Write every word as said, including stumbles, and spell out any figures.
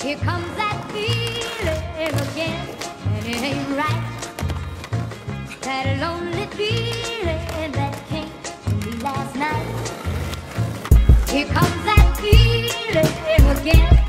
Here comes that feeling again, and it ain't right. That lonely feeling that came to me last night. Here comes that feeling again.